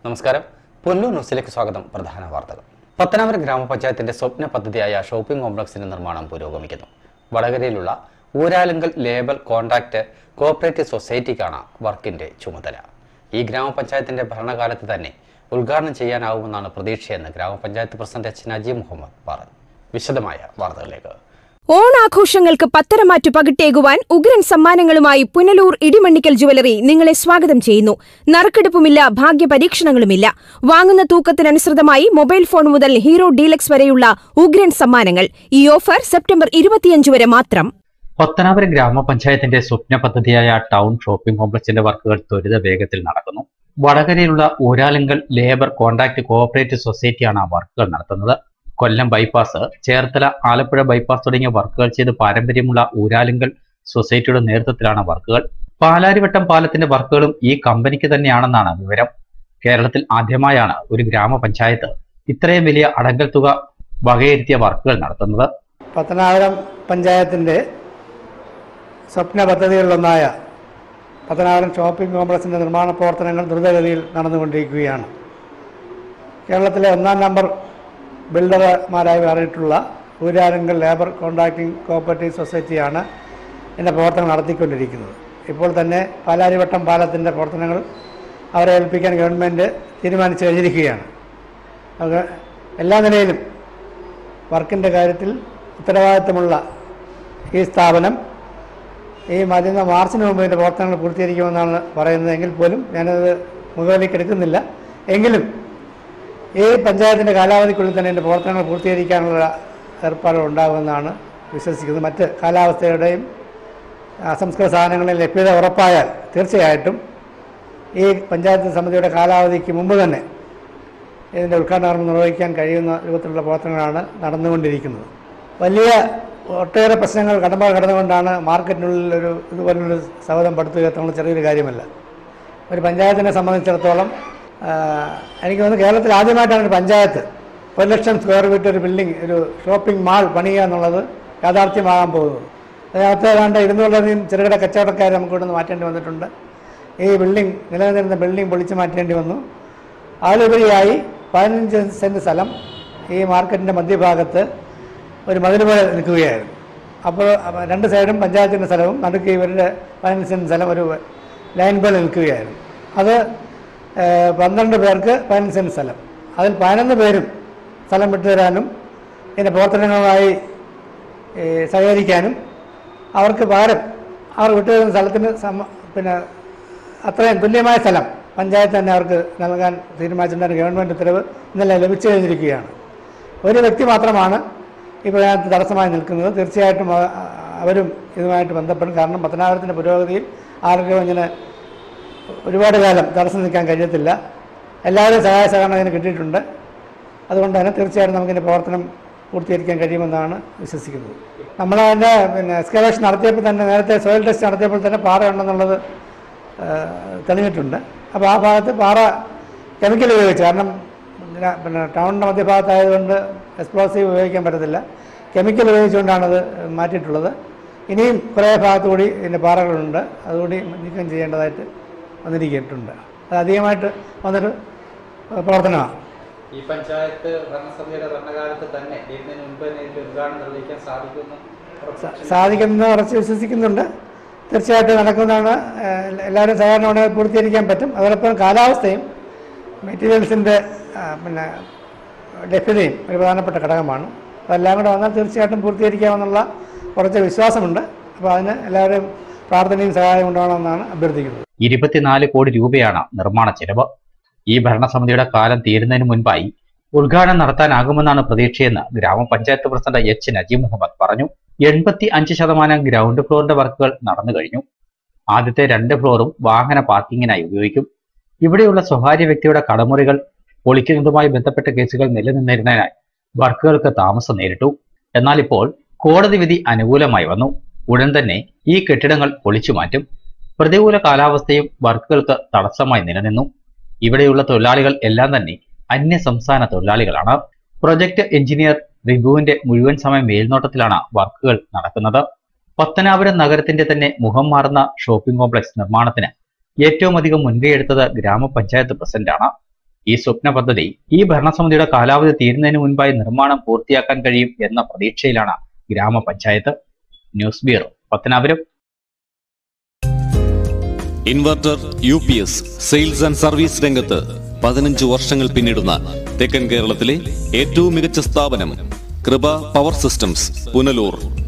നമസ്കാരം. പൊന്നൂർ ന്യൂസിലേക്ക് സ്വാഗതം. പ്രധാന വാർത്തകൾ. പത്തനാപുരം ഗ്രാമപഞ്ചായത്തിന്റെ സ്വപ്ന പദ്ധതിയായ ഷോപ്പിംഗ് കോംപ്ലക്സിന്റെ നിർമ്മാണം പുരോഗമിക്കുന്നു. വടകരയിലുള്ള ഊരാലുങ്കൽ ലേബർ കോൺട്രാക്ട് കോഓപ്പറേറ്റീവ് സൊസൈറ്റിക്കാണ് വർക്കിന്റെ ചുമതല. ഈ ഗ്രാമപഞ്ചായത്തിന്റെ ഭരണകാലത്ത് തന്നെ ഉദ്ഘാടനം ചെയ്യാനാവുമെന്നാണ് പ്രതീക്ഷയെന്ന് ഗ്രാമപഞ്ചായത്ത് പ്രസിഡന്റ് എച്ച് നജീം മുഹമ്മദ് പറഞ്ഞു. വിശദമായ വാർത്തകളിലേക്ക്. ഓണാഘോഷങ്ങൾക്ക് പത്തരമാറ്റു പകിട്ടേകുവാൻ ഉഗ്രൻ സമ്മാനങ്ങളുമായി പുനലൂർ ഇടിമണ്ണിക്കൽ ജുവലറി നിങ്ങളെ സ്വാഗതം ചെയ്യുന്നു. നറുക്കെടുപ്പുമില്ല, ഭാഗ്യപരീക്ഷണങ്ങളുമില്ല. വാങ്ങുന്ന തൂക്കത്തിനനുസൃതമായി മൊബൈൽ ഫോൺ മുതൽ ഹീറോ ഡീലക്സ് വരെയുള്ള ഉഗ്രൻ സമ്മാനങ്ങൾ. ഈ ഓഫർ സെപ്റ്റംബർ 25 വരെ മാത്രം. പത്തനാപുരം ഗ്രാമപഞ്ചായത്തിന്റെ സ്വപ്ന പദ്ധതിയായ ടൗൺ ഷോപ്പിംഗ് കോംപ്ലക്സിന്റെ വർക്കുകൾ ത്വരിത വേഗത്തിൽ നടക്കുന്നു. വടകരയിലുള്ള ഊരാലുങ്കൽ ലേബർ കോൺട്രാക്ട് കോഓപ്പറേറ്റീവ് സൊസൈറ്റിയാണ് വർക്കുകൾ നടത്തുന്നത്. കൊല്ലം ബൈപ്പാസ്, ചേർത്തല, ആലപ്പുഴ ബൈപ്പാസ് തുടങ്ങിയ വർക്കുകൾ ചെയ്ത് പാരമ്പര്യമുള്ള ഊരാലുങ്കൽ സൊസൈറ്റിയുടെ നേതൃത്വത്തിലാണ് വർക്കുകൾ. പാലാരിവട്ടം പാലത്തിന്റെ വർക്കുകളും ഈ കമ്പനിക്ക് തന്നെയാണെന്നാണ് വിവരം. കേരളത്തിൽ ആദ്യമായാണ് ഒരു ഗ്രാമപഞ്ചായത്ത് ഇത്രയും വലിയ അടങ്കൽ തുക വകയിരുത്തിയ വർക്കുകൾ നടത്തുന്നത്. പത്തനാപുരം പഞ്ചായത്തിന്റെ സ്വപ്ന പദ്ധതികളിലൊന്നായ പത്തനാപുരം ഷോപ്പിംഗ് കോംപ്ലക്സിന്റെ നിർമ്മാണ പ്രവർത്തനങ്ങൾ ദ്രുതഗതിയിൽ നടന്നുകൊണ്ടിരിക്കുകയാണ്. കേരളത്തിലെ 1-ാം നമ്പർ ബിൽഡർമാരായി മാറിയിട്ടുള്ള ഊരാലുങ്കൽ ലേബർ കോൺട്രാക്ടിംഗ് കോഓപ്പറേറ്റീവ് സൊസൈറ്റിയാണ് ഇതിൻ്റെ പ്രവർത്തനം നടത്തിക്കൊണ്ടിരിക്കുന്നത്. ഇപ്പോൾ തന്നെ പാലാരിവട്ടം പാലത്തിൻ്റെ പ്രവർത്തനങ്ങൾ അവരെ ഏൽപ്പിക്കാൻ ഗവൺമെൻറ് തീരുമാനിച്ചു കഴിഞ്ഞിരിക്കുകയാണ്. എല്ലാ നിലയിലും വർക്കിൻ്റെ കാര്യത്തിൽ ഉത്തരവാദിത്തമുള്ള ഈ സ്ഥാപനം ഈ മാർച്ചിന് മുമ്പ് ഇതിൻ്റെ പ്രവർത്തനങ്ങൾ പൂർത്തീകരിക്കുമെന്നാണ് പറയുന്നത്. എങ്കിൽ പോലും ഞാനത് മുഖവിലേക്ക് എടുക്കുന്നില്ല. എങ്കിലും ഈ പഞ്ചായത്തിൻ്റെ കാലാവധിക്കുള്ളിൽ തന്നെ ഇതിൻ്റെ പ്രവർത്തനങ്ങൾ പൂർത്തീകരിക്കാനുള്ള ഏർപ്പാടുകൾ ഉണ്ടാകുമെന്നാണ് വിശ്വസിക്കുന്നത്. മറ്റ് കാലാവസ്ഥയുടെയും അസംസ്കൃത സാധനങ്ങളുടെ ലഭ്യത ഉറപ്പായാൽ തീർച്ചയായിട്ടും ഈ പഞ്ചായത്ത് സമിതിയുടെ കാലാവധിക്ക് മുമ്പ് തന്നെ ഇതിൻ്റെ ഉദ്ഘാടനം നിർവഹിക്കാൻ കഴിയുന്ന രൂപത്തിലുള്ള പ്രവർത്തനങ്ങളാണ് നടന്നുകൊണ്ടിരിക്കുന്നത്. വലിയ ഒട്ടേറെ പ്രശ്നങ്ങൾ കടന്നുകൊണ്ടാണ് മാർക്കറ്റിനുള്ളിൽ ഇതുപോലൊരു സൗധം പടുത്തുക എന്നുള്ള ചെറിയൊരു കാര്യമല്ല. ഒരു പഞ്ചായത്തിനെ സംബന്ധിച്ചിടത്തോളം എനിക്ക് തോന്നുന്നു കേരളത്തിൽ ആദ്യമായിട്ടാണ് ഒരു പഞ്ചായത്ത് 1 ലക്ഷം സ്ക്വയർ ഫീറ്റ് ഒരു ബിൽഡിംഗ്, ഒരു ഷോപ്പിംഗ് മാൾ പണിയുക എന്നുള്ളത് യാഥാർത്ഥ്യമാകാൻ പോകുന്നത്. അതിനകത്ത് ഏതാണ്ട് 200-ലധികം ചെറുകിട കച്ചവടക്കാർ നമുക്ക് ഇവിടുന്ന് മാറ്റേണ്ടി വന്നിട്ടുണ്ട്. ഈ ബിൽഡിംഗ്, നിലനിന്നിരുന്ന ബിൽഡിംഗ് പൊളിച്ച് മാറ്റേണ്ടി വന്നു. അതിലുപരിയായി 15 സെൻറ്റ് സ്ഥലം ഈ മാർക്കറ്റിൻ്റെ മധ്യഭാഗത്ത് ഒരു മതിൽ പോലെ നിൽക്കുകയായിരുന്നു. അപ്പോൾ 2 സൈഡും പഞ്ചായത്തിൻ്റെ സ്ഥലവും നടുക്ക് ഇവരുടെ 15 സെൻറ്റ് സ്ഥലം ഒരു ലൈൻ പോലെ നിൽക്കുകയായിരുന്നു. അത് 12 പേർക്ക് 15 സെൻറ്റ് സ്ഥലം. അതിൽ 11 പേരും സ്ഥലം വിട്ടുതരാനും ഇതിൻ്റെ പ്രവർത്തനങ്ങളുമായി സഹകരിക്കാനും അവർക്ക് പകരം അവർ വിട്ടുതരുന്ന സ്ഥലത്തിന് പിന്നെ അത്രയും തുല്യമായ സ്ഥലം പഞ്ചായത്ത് തന്നെ അവർക്ക് നൽകാൻ തീരുമാനിച്ചിട്ടുണ്ടായിരുന്ന ഗവൺമെൻറ് ഉത്തരവ് ഇന്നലെ ലഭിച്ചു കഴിഞ്ഞിരിക്കുകയാണ്. ഒരു വ്യക്തി മാത്രമാണ് ഈ പ്രയാണത്തിൽ തടസ്സമായി നിൽക്കുന്നത്. തീർച്ചയായിട്ടും അവരും ഇതുമായിട്ട് ബന്ധപ്പെടും. കാരണം പത്തനാപുരത്തിൻ്റെ പുരോഗതിയിൽ ആർക്കും ഇങ്ങനെ ഒരുപാട് കാലം തടസ്സം നിൽക്കാൻ കഴിയത്തില്ല. എല്ലാവരും സഹായ സഹകരണം ഇതിന് കിട്ടിയിട്ടുണ്ട്. അതുകൊണ്ട് തന്നെ തീർച്ചയായിട്ടും നമുക്കിതിൻ്റെ പ്രവർത്തനം പൂർത്തീകരിക്കാൻ കഴിയുമെന്നാണ് വിശ്വസിക്കുന്നത്. നമ്മളതിൻ്റെ എക്സ്കവേഷൻ നടത്തിയപ്പോൾ തന്നെ, നേരത്തെ സോയിൽ ടെസ്റ്റ് നടത്തിയപ്പോൾ തന്നെ പാറയുണ്ടെന്നുള്ളത് തെളിഞ്ഞിട്ടുണ്ട്. അപ്പോൾ ആ ഭാഗത്ത് പാറ കെമിക്കൽ ഉപയോഗിച്ച്, കാരണം ടൗണിൻ്റെ മധ്യഭാഗത്തായതുകൊണ്ട് എക്സ്പ്ലോസീവ് ഉപയോഗിക്കാൻ പറ്റത്തില്ല, കെമിക്കൽ ഉപയോഗിച്ചുകൊണ്ടാണത് മാറ്റിയിട്ടുള്ളത്. ഇനിയും കുറേ ഭാഗത്തുകൂടി ഇതിൻ്റെ പാറകളുണ്ട്, അതുകൂടി നീക്കം ചെയ്യേണ്ടതായിട്ട് വന്നിരിക്കിയിട്ടുണ്ട്. അത് അധികമായിട്ട് വന്നൊരു പ്രവർത്തനമാണ്. ഈ പഞ്ചായത്ത് ഭരണസമിതിയുടെ ഭരണകാലത്ത് തന്നെ ഇതിന് മുൻപ് ഉദ്ഘാടനം നിർവഹിക്കാൻ സാധിക്കുമെന്ന് ഉറച്ച് വിശ്വസിക്കുന്നുണ്ട്. തീർച്ചയായിട്ടും നടക്കുന്നതാണ്. എല്ലാവരും സഹകരണത്തോടെ പൂർത്തീകരിക്കാൻ പറ്റും. അതോടൊപ്പം കാലാവസ്ഥയും മെറ്റീരിയൽസിൻ്റെ ലഭ്യതയും ഒരു പ്രധാനപ്പെട്ട ഘടകമാണ്. അതെല്ലാം കൂടെ വന്നാൽ തീർച്ചയായിട്ടും പൂർത്തീകരിക്കാമെന്നുള്ള കുറച്ച് വിശ്വാസമുണ്ട്. അപ്പോൾ അതിന് എല്ലാവരും പ്രാർത്ഥനയും സഹായം ഉണ്ടാവണമെന്നാണ് അഭ്യർത്ഥിക്കുന്നത്. 24 കോടി രൂപയാണ് നിർമ്മാണ ചെലവ്. ഈ ഭരണസമിതിയുടെ കാലം തീരുന്നതിന് മുൻപായി ഉദ്ഘാടനം നടത്താനാകുമെന്നാണ് പ്രതീക്ഷയെന്ന് ഗ്രാമപഞ്ചായത്ത് പ്രസിഡന്റ് എച്ച് നജീം മുഹമ്മദ് പറഞ്ഞു. 85% ഗ്രൗണ്ട് ഫ്ലോറിന്റെ വർക്കുകൾ നടന്നു കഴിഞ്ഞു. ആദ്യത്തെ 2 ഫ്ലോറും വാഹന പാർക്കിങ്ങിനായി ഉപയോഗിക്കും. ഇവിടെയുള്ള സ്വകാര്യ വ്യക്തിയുടെ കടമുറികൾ പൊളിക്കുന്നതുമായി ബന്ധപ്പെട്ട കേസുകൾ നിലനിന്നിരുന്നതിനാൽ വർക്കുകൾക്ക് താമസം നേരിട്ടു. എന്നാൽ ഇപ്പോൾ കോടതി വിധി അനുകൂലമായി വന്നു. ഉടൻ തന്നെ ഈ കെട്ടിടങ്ങൾ പൊളിച്ചു മാറ്റും. പ്രതികൂല കാലാവസ്ഥയും വർക്കുകൾക്ക് തടസ്സമായി നിലനിന്നു. ഇവിടെയുള്ള തൊഴിലാളികൾ എല്ലാം തന്നെ അന്യ സംസ്ഥാന തൊഴിലാളികളാണ്. പ്രൊജക്ട് എഞ്ചിനീയർ റിബുവിന്റെ മുഴുവൻ സമയ മേൽനോട്ടത്തിലാണ് വർക്കുകൾ നടക്കുന്നത്. പത്തനാപുരം നഗരത്തിന്റെ തന്നെ മുഖം മാറുന്ന ഷോപ്പിംഗ് കോംപ്ലക്സ് നിർമ്മാണത്തിന് ഏറ്റവും അധികം മുൻകൈയെടുത്തത് ഗ്രാമപഞ്ചായത്ത് പ്രസിഡന്റാണ്. ഈ സ്വപ്ന പദ്ധതി ഈ ഭരണസമിതിയുടെ കാലാവധി തീരുന്നതിന് മുൻപായി നിർമ്മാണം പൂർത്തിയാക്കാൻ കഴിയും എന്ന പ്രതീക്ഷയിലാണ് ഗ്രാമപഞ്ചായത്ത്. News bureau, Pathanapuram. Inverter UPS sales and service രംഗത്ത് 15 വർഷങ്ങൾ പിന്നിടുന്ന തെക്കൻ കേരളത്തിലെ ഏറ്റവും മികച്ച സ്ഥാപനം കൃപ പവർ സിസ്റ്റംസ്, പുനലൂർ.